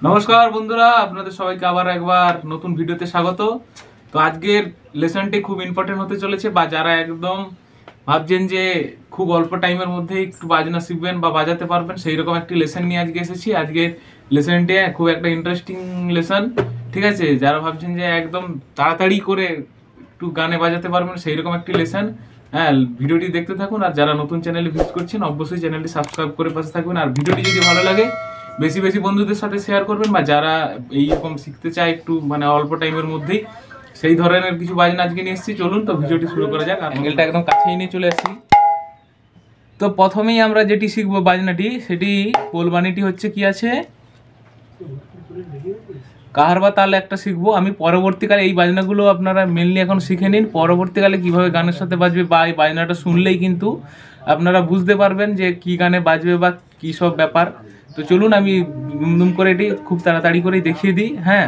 নমস্কার বন্ধুরা, আপনাদের সবাইকে আবার একবার নতুন ভিডিওতে স্বাগত। তো আজকের লেসনটি খুব ইম্পর্টেন্ট হতে চলেছে, বা যারা একদম ভাবছেন যে খুব অল্প টাইমের মধ্যে একটু বাজনা শিখবেন বা বাজাতে পারবেন, সেই রকম একটি লেসন নিয়ে আজকে এসেছি। আজকের লেসনটি খুব একটা ইন্টারেস্টিং লেসন, ঠিক আছে? যারা ভাবছেন যে একদম তাড়াতাড়ি করে একটু গানে বাজাতে পারবেন, সেই রকম একটি লেসন। হ্যাঁ, ভিডিওটি দেখতে থাকুন। আর যারা নতুন চ্যানেলে ভিজিট করছেন, অবশ্যই চ্যানেলটি সাবস্ক্রাইব করে পাশে থাকবেন। আর ভিডিওটি যদি ভালো লাগে বেশি বেশি বন্ধুদের সাথে শেয়ার করবেন, বা যারা এইরকম শিখতে চায় একটু মানে অল্প টাইমের মধ্যেই, সেই ধরনের কিছু বাজনা আজকে নিয়ে এসেছি। চলুন তো ভিডিওটি শুরু করা যাক। আর অ্যাঙ্গেলটা একদম কাছেই নিয়ে চলে আসি। তো প্রথমেই আমরা যেটি শিখবো বাজনাটি, সেটি পোলবানিটি হচ্ছে কি আছে, কাহারবা তাল একটা শিখবো। আমি পরবর্তীকালে এই বাজনাগুলো আপনারা মেনলি এখন শিখে নিন, পরবর্তীকালে কিভাবে গানের সাথে বাজবে, বা এই বাজনাটা শুনলেই কিন্তু আপনারা বুঝতে পারবেন যে কি গানে বাজবে বা কী সব ব্যাপার। তো চলুন আমি দুম করে এটি খুব তাড়াতাড়ি করে দেখিয়ে দিই। হ্যাঁ,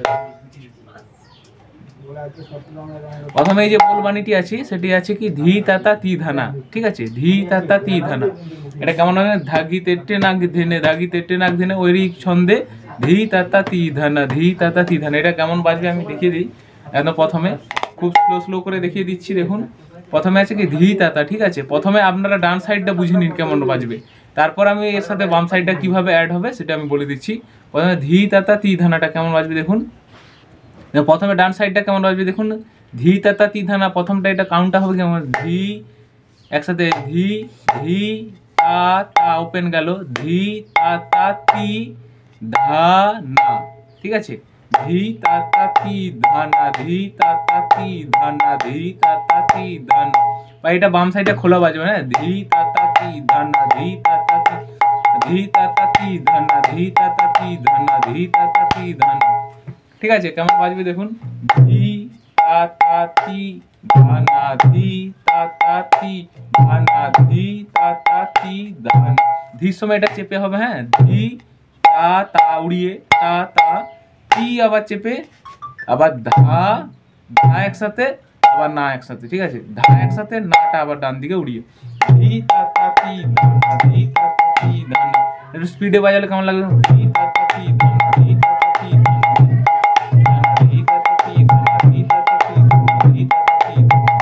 প্রথমে এই যে পোলবানিটি আছে সেটি আছে কি ধি তাতা তি ধানা, ঠিক আছে? ধি তাতা তি ধানা, এটা কেমন হবে? ধাগি তেটে নাক ধেনে, ধাগি তেটে নাক ধেনে, ওই ছন্দে ধি তাতা তি ধানা, ধি তাতা তি ধানা। এটা কেমন বাজবে আমি দেখিয়ে দিই। একদম প্রথমে খুব স্লো করে দেখিয়ে দিচ্ছি। দেখুন, প্রথমে আছে কি ধি তাতা, ঠিক আছে? প্রথমে আপনারা ডান সাইডটা বুঝে নিন কেমন বাজবে, তারপর আমি এর সাথে বাম সাইডটা কিভাবে অ্যাড হবে সেটা আমি বলে দিচ্ছি। প্রথমে ধি তাতা তি ধানাটা কেমন বাজবে দেখুন। প্রথমে ডান সাইডটা কেমন বাজবে দেখুন, ধি তাতা তি ধানা। প্রথমটা এটা কাউন্টটা হবে কেমন, ধি একসাথে ধি ধি তা তা, ওপেন গেল, ধি তাতা তি ধানা, ঠিক আছে? ধি তাতা তি ধানা, ধি তাতা তি ধানা, ধি তাতা তি ধানা। বা এটা বাম সাইডে খোলা বাজবে। হ্যাঁ, ধি তাতা তি ধানা, ধি তাতা তি, ধি তাতা তি ধানা, ধি তাতা তি ধানা, ধি তাতা তি ধানা, ঠিক আছে? কেমন বাজবে দেখুন, ধি তাতা তি ধানা, ধি তাতা তি ধানা, ধি তাতা তি ধানা। ধির সময় এটা চেপে হবে। হ্যাঁ, ধি তা তা উড়িয়ে, তা তা, তি আবার চেপে, আবার ধা ধা একসাথে, আবার না একসাথে, ঠিক আছে? ধা একসাথে, নাটা আবার ডান দিকে উড়িয়ে, ধি তাতা তি ধানা, ধি তাতা তি ধানা। একটু স্পিডে বাজালে কেমন লাগবে, ধি তাতা তি ধানা, ধি তাতা তি ধানা, ধি তাতা তি ধানা, ধি তাতা তি ধানা, ধি তাতা তি ধানা।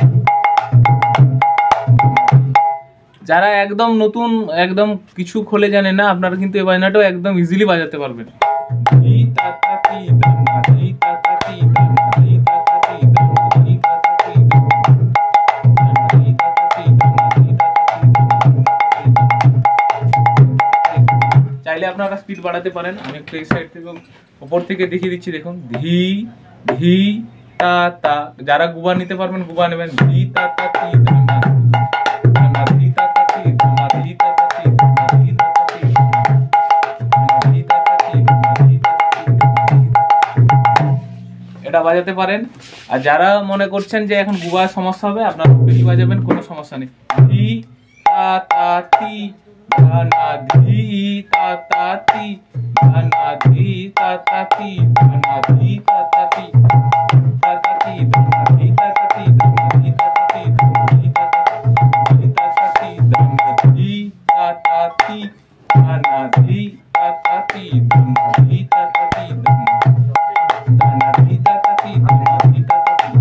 যারা একদম নতুন, একদম কিছু খোলে জানে না, আপনারা কিন্তু এই বাজনাটাও একদম ইজিলি বাজাতে পারবেন। ধি তাতা তি ধানা, ধি তাতা তি ধানা, ধি তাতা তি ধানা, ধি তাতা তি ধানা, ধি তাতা তি ধানা, ধি তাতা তি ধানা। চাইলে আপনারা স্পিড বাড়াতে পারেন। আমি একটু এই সাইড থেকে উপর থেকে দেখিয়ে দিচ্ছি। দেখুন, ধি ধি তা তা। যারা গুবা নিতে পারবেন গুবা নেবেন। ধি তাতা তি ধানা, ধানা, ধি তাতা তি ধানা, ধি তাতা তি ধানা, ধি তাতা তি ধানা, ধি তাতা তি ধানা, ধি তাতা তি ধানা। এটা বাজাতে পারেন। আর যারা মনে করছেন যে এখন গুবার সমস্যা হবে, আপনারা বেশি বাজাবেন, কোনো সমস্যা নেই। ধি তাতা তি ধানা, ধি তাতা তি ধানা, ধি তাতা তি ধানা, ধি তাতা তি তাতা তি ধানা, ধি তাতা তি ধানা, ধি তাতা তি ধানা, ধি তাতা তি ধানা, ধি তাতা তি ধানা, ধি তাতা তি ধানা, ধি তাতা তি ধানা, ধানা, ধি তাতা তি ধানা, ধি তাতা তি,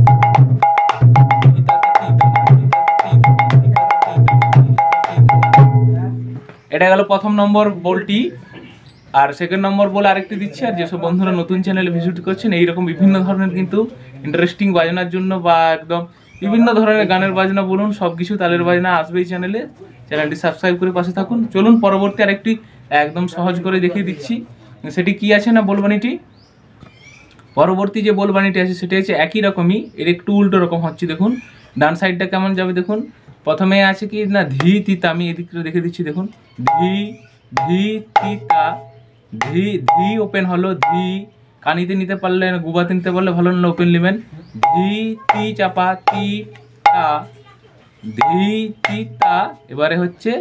ধি তাতা তি ধানা, ধি তাতা তি ধানা, ধি তাতা তি ধানা, ধি তাতা তি ধানা। এটা গেল প্রথম নম্বর বলটি। আর সেকেন্ড নম্বর বলে আরেকটি দিচ্ছি। আর যেসব বন্ধুরা নতুন চ্যানেলে ভিজিট করছেন, এইরকম বিভিন্ন ধরনের কিন্তু ইন্টারেস্টিং বাজনার জন্য, বা একদম বিভিন্ন ধরনের গানের বাজনা বলুন, সব কিছু তালের বাজনা আসবে এই চ্যানেলে। চ্যানেলটি সাবস্ক্রাইব করে পাশে থাকুন। চলুন পরবর্তী আরেকটি একদম সহজ করে দেখিয়ে দিচ্ছি। সেটি কি আছে না, বলবানিটি। পরবর্তী যে বলবানিটি আছে সেটি হচ্ছে একই রকমই, এর একটু উল্টো রকম হচ্ছে। দেখুন ডান সাইডটা কেমন যাবে দেখুন। প্রথমে আছে কি না, ধি তিতা। আমি এদিকটা দেখে দিচ্ছি। দেখুন, ধি ধি তিতা, ধি ধি ওপেন হলো, ধি কানিতে নিতে পারলে, গুবাতে নিতে পারলে ভালো, না ওপেন নেবেন। ধি তি চাপা, তি তা, ধি তিতা। এবারে হচ্ছে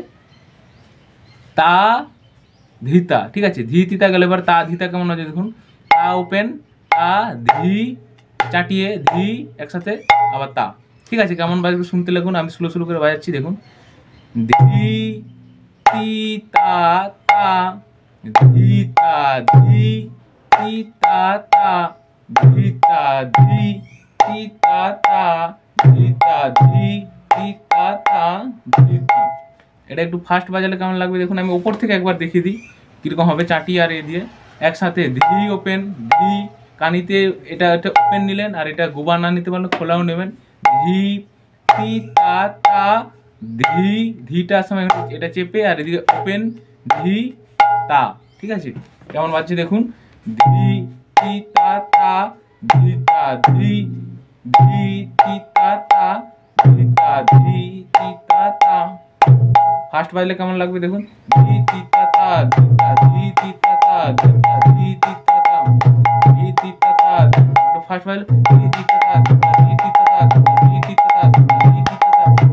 তা ধিতা, ঠিক আছে? ধি তিতা গেলে এবার তা ধিতা কেমন হচ্ছে দেখুন। তা ওপেন, তা ধি চাটিয়ে, ধি একসাথে, আবার তা, ঠিক আছে? কেমন বাজবে শুনতে লাগুন। আমি স্লো করে বাজাচ্ছি। দেখুন, ধি তি তা তা, ধি তা ধি তি তা তা ধি তা ধি তি তা তা ধি তা ধি তি তা তা ধি তা। এটা একটু ফাস্ট বাজালে কেমন লাগবে দেখুন, আমি ওপর থেকে একবার দেখিয়ে দিই কীরকম হবে। চাটি আর এ দিয়ে একসাথে ধি ওপেন ধি, কানিতে এটা ওপেন নিলেন, আর এটা গুবা না নিতে পারলে খোলাও নেবেন। ধি তি তা তা ধি, ধিটার সময় এটা চেপে আর এদিকে ওপেন ধি তা। ঠিক আছে, কেমন বাজছে দেখুন। ধি তি তা তা ধি তা ধি, ধি তি তা তা ধি তা ধি তি তা তা। ফার্স্ট বাজলে কেমন লাগবে দেখুন। ধি তি তা তা ধি তা ধি তি তা তা ধি তা ধি তি তা তা ধি তি তা তা। একটু ফার্স্ট বাজলে ধি তি তা তা ধি তা ধি তি তা তা ধি তি তা তা ধি তি তা তা ধি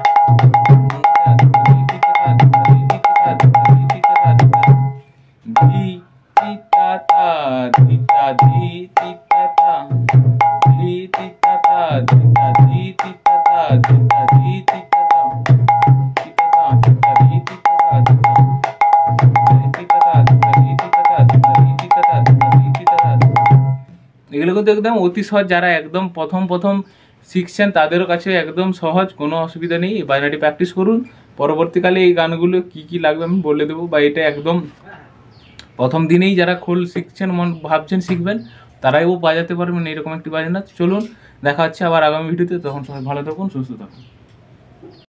তি তা তা ধি তি তা তা ধি তি তা তা ধি তি তা তা ধি তা ধি তি তা তা ধি তি তা তা ধি তা ধি তি তা তা ধি তা ধি তি তা তা তি তা তা ধি তা ধি তি তা তা ধি তি তা তা ধি তি তা তা ধি তি তা তা ধি তি তা তা। এগুলো কিন্তু একদম অতি সহজ, যারা একদম প্রথম শিখছেন তাদেরও কাছে একদম সহজ, কোনো অসুবিধা নেই। এই বাজনাটি প্র্যাকটিস করুন, পরবর্তীকালে এই গানগুলো কি লাগবে আমি বলে দেবো। বা এটা একদম প্রথম দিনেই যারা খোল শিখছেন, ভাবছেন শিখবেন, তারাইও বাজাতে পারবেন এইরকম একটি বাজনা। চলুন দেখা হচ্ছে আবার আগামী ভিডিওতে, তখন সবাই ভালো থাকুন, সুস্থ থাকুন।